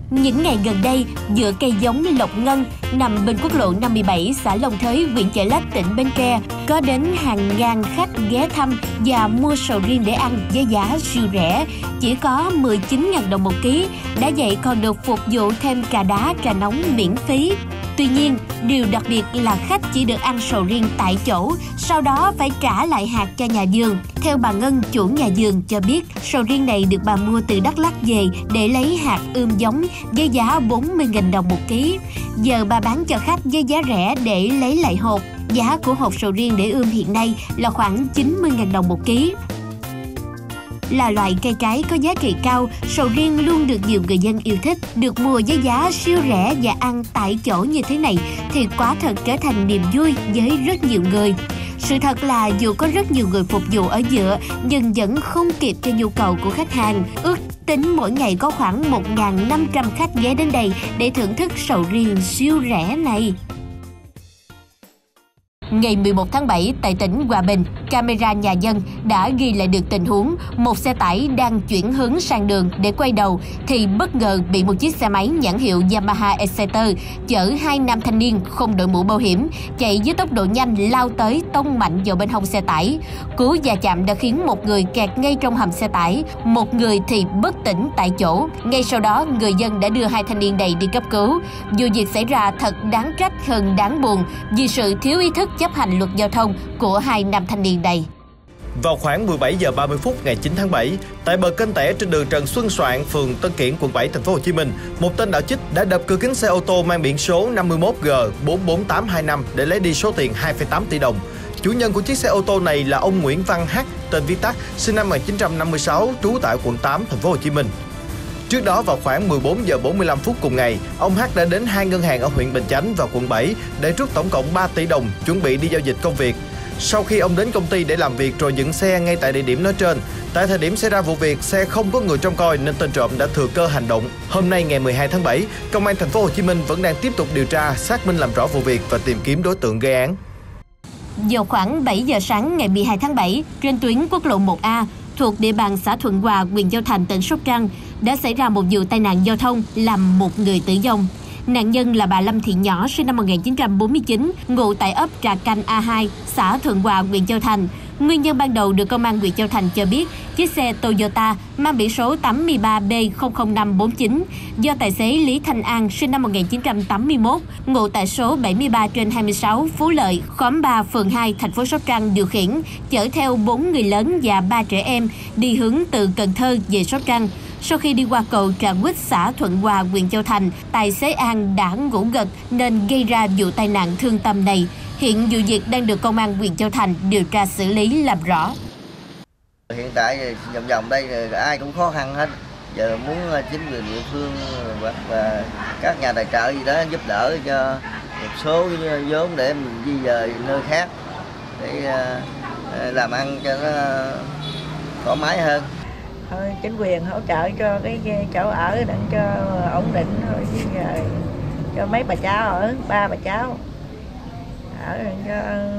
Những ngày gần đây, dựa cây giống Lộc Ngân nằm bên quốc lộ 57 xã Long Thới, huyện Chợ Lách, tỉnh Bến Tre, có đến hàng ngàn khách ghé thăm và mua sầu riêng để ăn với giá siêu rẻ, chỉ có 19.000 đồng một ký. Đã vậy còn được phục vụ thêm trà đá, trà nóng miễn phí. Tuy nhiên, điều đặc biệt là khách chỉ được ăn sầu riêng tại chỗ, sau đó phải trả lại hạt cho nhà vườn. Theo bà Ngân, chủ nhà vườn cho biết, sầu riêng này được bà mua từ Đắk Lắk về để lấy hạt ươm giống với giá 40.000 đồng một ký. Giờ bà bán cho khách với giá rẻ để lấy lại hột. Giá của hột sầu riêng để ươm hiện nay là khoảng 90.000 đồng một ký. Là loại cây trái có giá trị cao, sầu riêng luôn được nhiều người dân yêu thích. Được mua với giá siêu rẻ và ăn tại chỗ như thế này thì quả thật trở thành niềm vui với rất nhiều người. Sự thật là dù có rất nhiều người phục vụ ở dựa nhưng vẫn không kịp cho nhu cầu của khách hàng. Ước tính mỗi ngày có khoảng 1.500 khách ghé đến đây để thưởng thức sầu riêng siêu rẻ này. Ngày 11 tháng 7, tại tỉnh Hòa Bình, camera nhà dân đã ghi lại được tình huống một xe tải đang chuyển hướng sang đường để quay đầu thì bất ngờ bị một chiếc xe máy nhãn hiệu Yamaha Exciter chở hai nam thanh niên không đội mũ bảo hiểm chạy với tốc độ nhanh lao tới tông mạnh vào bên hông xe tải. Cú va chạm đã khiến một người kẹt ngay trong hầm xe tải, một người thì bất tỉnh tại chỗ. Ngay sau đó, người dân đã đưa hai thanh niên này đi cấp cứu. Vụ việc xảy ra thật đáng trách hơn đáng buồn vì sự thiếu ý thức chấp hành luật giao thông của hai nam thanh niên này. Vào khoảng 17 giờ 30 phút ngày 9 tháng 7, tại bờ kênh Tẻ trên đường Trần Xuân Soạn, phường Tân Kiển, quận 7, thành phố Hồ Chí Minh, một tên đạo chích đã đập cửa kính xe ô tô mang biển số 51G44825 để lấy đi số tiền 2,8 tỷ đồng. Chủ nhân của chiếc xe ô tô này là ông Nguyễn Văn H, tên viết tắt, sinh năm 1956, trú tại quận 8, thành phố Hồ Chí Minh. Trước đó vào khoảng 14 giờ 45 phút cùng ngày, ông H đã đến hai ngân hàng ở huyện Bình Chánh và quận 7 để rút tổng cộng 3 tỷ đồng chuẩn bị đi giao dịch công việc. Sau khi ông đến công ty để làm việc rồi dựng xe ngay tại địa điểm nói trên, tại thời điểm xảy ra vụ việc, xe không có người trông coi nên tên trộm đã thừa cơ hành động. Hôm nay ngày 12 tháng 7, Công an thành phố Hồ Chí Minh vẫn đang tiếp tục điều tra, xác minh làm rõ vụ việc và tìm kiếm đối tượng gây án. Vào khoảng 7 giờ sáng ngày 12 tháng 7, trên tuyến quốc lộ 1A thuộc địa bàn xã Thuận Hòa, huyện Châu Thành, tỉnh Sóc Trăng đã xảy ra một vụ tai nạn giao thông làm một người tử vong. Nạn nhân là bà Lâm Thị Nhỏ, sinh năm 1949, ngụ tại ấp Trà Canh A2, xã Thuận Hòa, huyện Châu Thành. Nguyên nhân ban đầu được Công an huyện Châu Thành cho biết, chiếc xe Toyota mang biển số 83B00549 do tài xế Lý Thanh An, sinh năm 1981, ngụ tại số 73/26 Phú Lợi, khóm 3, phường 2, thành phố Sóc Trăng điều khiển, chở theo 4 người lớn và 3 trẻ em đi hướng từ Cần Thơ về Sóc Trăng. Sau khi đi qua cầu Trà Quýt, xã Thuận Hòa, huyện Châu Thành, tài xế An đã ngủ gật nên gây ra vụ tai nạn thương tâm này. Hiện vụ việc đang được Công an huyện Châu Thành điều tra xử lý làm rõ. Hiện tại vòng đây ai cũng khó khăn hết. Giờ muốn chính quyền địa phương hoặc là các nhà tài trợ gì đó giúp đỡ cho một số vốn để mình di dời nơi khác để làm ăn cho nó thoải mái hơn. Thôi chính quyền hỗ trợ cho cái chỗ ở để cho ổn định thôi, chứ giờ cho mấy bà cháu ở, 3 bà cháu ở cho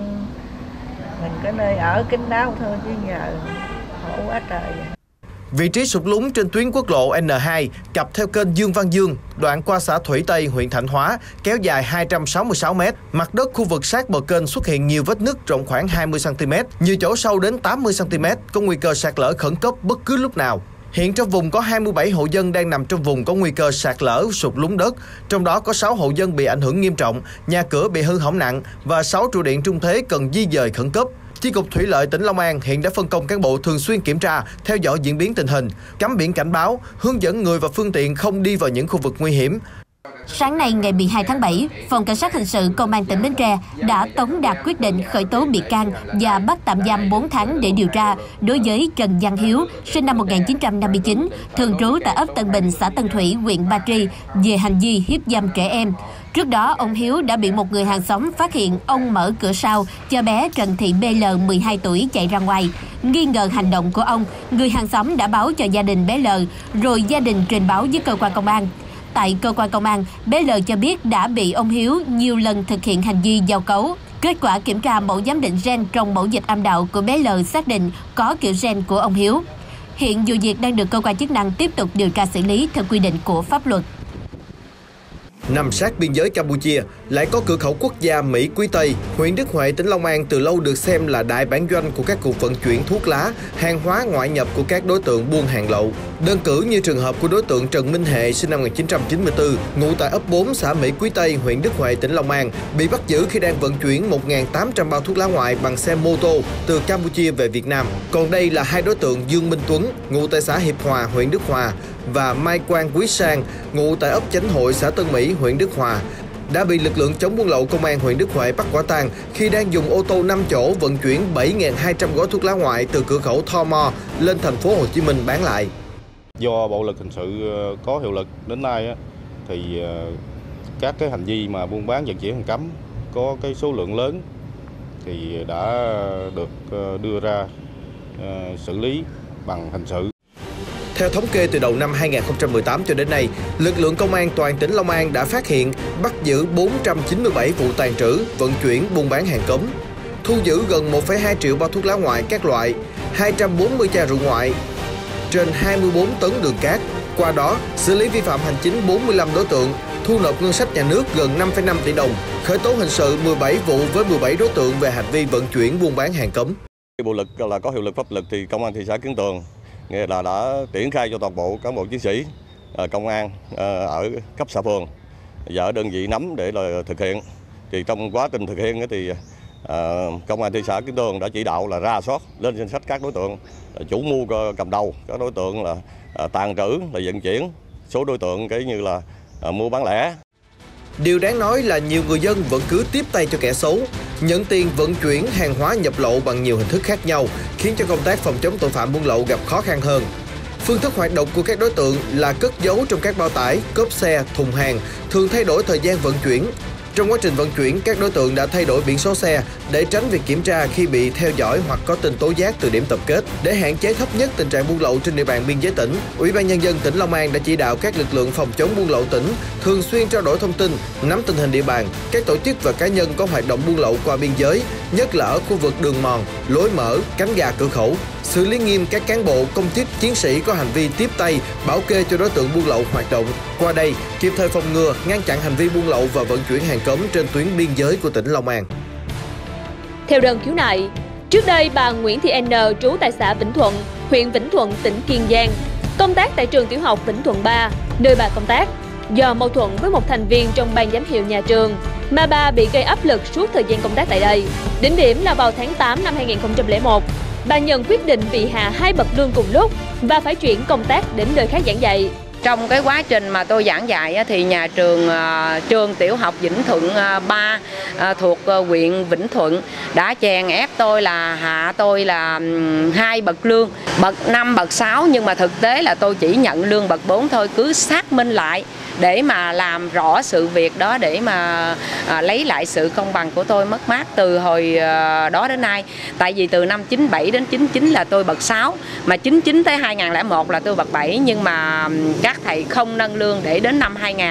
mình có nơi ở kín đáo thôi, chứ giờ khổ quá trời. Vị trí sụt lún trên tuyến quốc lộ N2 cặp theo kênh Dương Văn Dương, đoạn qua xã Thủy Tây, huyện Thạnh Hóa, kéo dài 266 m. Mặt đất khu vực sát bờ kênh xuất hiện nhiều vết nứt rộng khoảng 20 cm, nhiều chỗ sâu đến 80 cm, có nguy cơ sạt lở khẩn cấp bất cứ lúc nào. Hiện trong vùng có 27 hộ dân đang nằm trong vùng có nguy cơ sạt lở, sụt lún đất, trong đó có 6 hộ dân bị ảnh hưởng nghiêm trọng, nhà cửa bị hư hỏng nặng và 6 trụ điện trung thế cần di dời khẩn cấp. Chi cục Thủy lợi tỉnh Long An hiện đã phân công cán bộ thường xuyên kiểm tra, theo dõi diễn biến tình hình, cắm biển cảnh báo, hướng dẫn người và phương tiện không đi vào những khu vực nguy hiểm. Sáng nay ngày 12 tháng 7, Phòng Cảnh sát Hình sự Công an tỉnh Bến Tre đã tống đạt quyết định khởi tố bị can và bắt tạm giam 4 tháng để điều tra đối với Trần Văn Hiếu, sinh năm 1959, thường trú tại ấp Tân Bình, xã Tân Thủy, huyện Ba Tri, về hành vi hiếp dâm trẻ em. Trước đó, ông Hiếu đã bị một người hàng xóm phát hiện ông mở cửa sau cho bé Trần Thị BL, 12 tuổi, chạy ra ngoài. Nghi ngờ hành động của ông, người hàng xóm đã báo cho gia đình bé L, rồi gia đình trình báo với cơ quan công an. Tại cơ quan công an, bé L cho biết đã bị ông Hiếu nhiều lần thực hiện hành vi giao cấu. Kết quả kiểm tra mẫu giám định gen trong mẫu dịch âm đạo của bé L xác định có kiểu gen của ông Hiếu. Hiện vụ việc đang được cơ quan chức năng tiếp tục điều tra xử lý theo quy định của pháp luật. Nằm sát biên giới Campuchia, lại có cửa khẩu quốc gia Mỹ Quý Tây, huyện Đức Huệ, tỉnh Long An từ lâu được xem là đại bản doanh của các cuộc vận chuyển thuốc lá, hàng hóa ngoại nhập của các đối tượng buôn hàng lậu. Đơn cử như trường hợp của đối tượng Trần Minh Hệ sinh năm 1994, ngụ tại ấp 4 xã Mỹ Quý Tây, huyện Đức Huệ, tỉnh Long An, bị bắt giữ khi đang vận chuyển 1.800 bao thuốc lá ngoại bằng xe mô tô từ Campuchia về Việt Nam. Còn đây là hai đối tượng Dương Minh Tuấn, ngụ tại xã Hiệp Hòa, huyện Đức Hòa, và Mai Quang Quý Sang, ngụ tại ấp Chánh Hội, xã Tân Mỹ, huyện Đức Hòa, đã bị lực lượng chống buôn lậu công an huyện Đức Huệ bắt quả tang khi đang dùng ô tô 5 chỗ vận chuyển 7.200 gói thuốc lá ngoại từ cửa khẩu Tho Mo lên thành phố Hồ Chí Minh bán lại. Do bộ luật hình sự có hiệu lực đến nay thì các cái hành vi mà buôn bán vận chuyển hàng cấm có cái số lượng lớn thì đã được đưa ra xử lý bằng hình sự. Theo thống kê từ đầu năm 2018 cho đến nay, lực lượng công an toàn tỉnh Long An đã phát hiện, bắt giữ 497 vụ tàng trữ, vận chuyển, buôn bán hàng cấm, thu giữ gần 1,2 triệu bao thuốc lá ngoại các loại, 240 chai rượu ngoại, trên 24 tấn đường cát. Qua đó, xử lý vi phạm hành chính 45 đối tượng, thu nộp ngân sách nhà nước gần 5,5 tỷ đồng, khởi tố hình sự 17 vụ với 17 đối tượng về hành vi vận chuyển, buôn bán hàng cấm. Bộ luật là có hiệu lực pháp luật thì công an thị xã Kiến Tường nghĩa là đã triển khai cho toàn bộ cán bộ chiến sĩ công an ở cấp xã phường và ở đơn vị nắm để là thực hiện. Thì trong quá trình thực hiện thì công an thị xã Kiến Tường đã chỉ đạo là ra soát lên danh sách các đối tượng chủ mưu cầm đầu, các đối tượng là tàng trữ, là vận chuyển, số đối tượng cái như là mua bán lẻ. Điều đáng nói là nhiều người dân vẫn cứ tiếp tay cho kẻ xấu, nhận tiền vận chuyển hàng hóa nhập lậu bằng nhiều hình thức khác nhau, khiến cho công tác phòng chống tội phạm buôn lậu gặp khó khăn hơn. Phương thức hoạt động của các đối tượng là cất giấu trong các bao tải, cốp xe, thùng hàng, thường thay đổi thời gian vận chuyển. Trong quá trình vận chuyển, các đối tượng đã thay đổi biển số xe để tránh việc kiểm tra khi bị theo dõi hoặc có tin tố giác từ điểm tập kết. Để hạn chế thấp nhất tình trạng buôn lậu trên địa bàn biên giới tỉnh, Ủy ban Nhân dân tỉnh Long An đã chỉ đạo các lực lượng phòng chống buôn lậu tỉnh thường xuyên trao đổi thông tin, nắm tình hình địa bàn, các tổ chức và cá nhân có hoạt động buôn lậu qua biên giới, nhất là ở khu vực đường mòn, lối mở, cánh gà cửa khẩu, xử lý nghiêm các cán bộ, công chức, chiến sĩ có hành vi tiếp tay, bảo kê cho đối tượng buôn lậu hoạt động. Qua đây, kịp thời phòng ngừa, ngăn chặn hành vi buôn lậu và vận chuyển hàng cấm trên tuyến biên giới của tỉnh Long An. Theo đơn khiếu nại, trước đây bà Nguyễn Thị N trú tại xã Vĩnh Thuận, huyện Vĩnh Thuận, tỉnh Kiên Giang, công tác tại trường tiểu học Vĩnh Thuận 3, nơi bà công tác. Do mâu thuẫn với một thành viên trong ban giám hiệu nhà trường mà bà bị gây áp lực suốt thời gian công tác tại đây. Đỉnh điểm là vào tháng 8 năm 2001, bà nhận quyết định bị hạ 2 bậc lương cùng lúc và phải chuyển công tác đến nơi khác giảng dạy. Trong cái quá trình mà tôi giảng dạy thì nhà trường tiểu học Vĩnh Thuận 3 thuộc huyện Vĩnh Thuận đã chèn ép tôi là hạ tôi là 2 bậc lương, bậc 5, bậc 6, nhưng mà thực tế là tôi chỉ nhận lương bậc 4 thôi, cứ xác minh lại để mà làm rõ sự việc đó, để mà lấy lại sự công bằng của tôi mất mát từ hồi đó đến nay. Tại vì từ năm 97 đến 99 là tôi bậc 6, mà 99 tới 2001 là tôi bậc 7, nhưng mà các thầy không nâng lương để đến năm 2000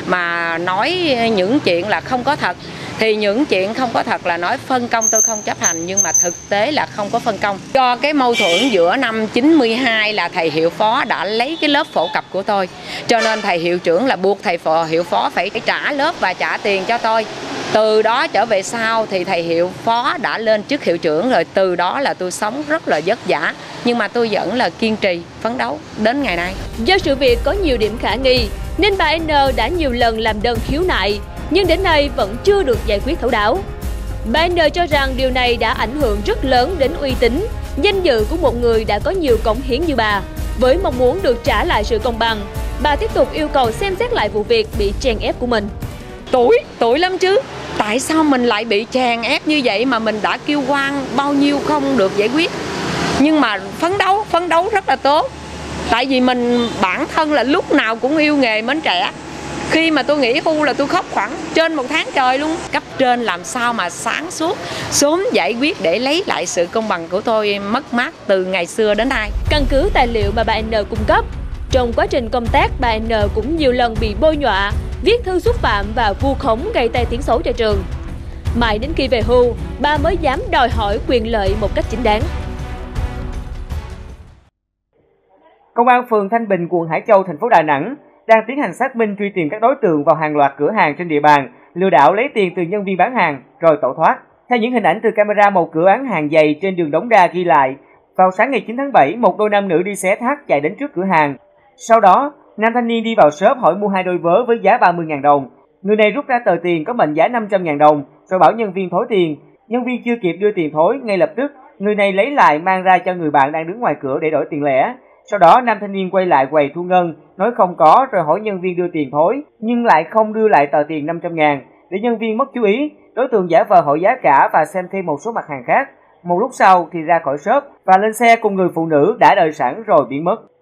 mà nói những chuyện là không có thật. Thì những chuyện không có thật là nói phân công tôi không chấp hành, nhưng mà thực tế là không có phân công. Do cái mâu thuẫn giữa năm 92 là thầy hiệu phó đã lấy cái lớp phổ cập của tôi, cho nên thầy hiệu trưởng là buộc thầy hiệu phó phải trả lớp và trả tiền cho tôi. Từ đó trở về sau thì thầy hiệu phó đã lên chức hiệu trưởng rồi, từ đó là tôi sống rất là vất vả, nhưng mà tôi vẫn là kiên trì phấn đấu đến ngày nay. Do sự việc có nhiều điểm khả nghi nên bà N đã nhiều lần làm đơn khiếu nại, nhưng đến nay vẫn chưa được giải quyết thấu đáo. Bà N cho rằng điều này đã ảnh hưởng rất lớn đến uy tín, danh dự của một người đã có nhiều cống hiến như bà. Với mong muốn được trả lại sự công bằng, bà tiếp tục yêu cầu xem xét lại vụ việc bị chèn ép của mình. Tuổi lắm chứ. Tại sao mình lại bị chèn ép như vậy mà mình đã kêu oan bao nhiêu không được giải quyết. Nhưng mà phấn đấu rất là tốt. Tại vì mình bản thân là lúc nào cũng yêu nghề mến trẻ. Khi mà tôi nghỉ hưu là tôi khóc khoảng trên 1 tháng trời luôn. Cấp trên làm sao mà sáng suốt, sớm giải quyết để lấy lại sự công bằng của tôi mất mát từ ngày xưa đến nay. Căn cứ tài liệu mà bà N cung cấp, trong quá trình công tác, bà N cũng nhiều lần bị bôi nhọa, viết thư xúc phạm và vu khống gây tai tiếng xấu cho trường. Mãi đến khi về hưu, bà mới dám đòi hỏi quyền lợi một cách chính đáng. Công an phường Thanh Bình, quận Hải Châu, thành phố Đà Nẵng đang tiến hành xác minh truy tìm các đối tượng vào hàng loạt cửa hàng trên địa bàn, lừa đảo lấy tiền từ nhân viên bán hàng rồi tẩu thoát. Theo những hình ảnh từ camera một cửa bán hàng giày trên đường Đống Đa ghi lại, vào sáng ngày 9 tháng 7, một đôi nam nữ đi xé thác chạy đến trước cửa hàng. Sau đó, nam thanh niên đi vào shop hỏi mua 2 đôi vớ với giá 30.000 đồng. Người này rút ra tờ tiền có mệnh giá 500.000 đồng rồi bảo nhân viên thối tiền. Nhân viên chưa kịp đưa tiền thối, ngay lập tức người này lấy lại mang ra cho người bạn đang đứng ngoài cửa để đổi tiền lẻ. Sau đó nam thanh niên quay lại quầy thu ngân, nói không có rồi hỏi nhân viên đưa tiền thối, nhưng lại không đưa lại tờ tiền 500.000. Để nhân viên mất chú ý, đối tượng giả vờ hỏi giá cả và xem thêm một số mặt hàng khác. Một lúc sau thì ra khỏi shop và lên xe cùng người phụ nữ đã đợi sẵn rồi biến mất.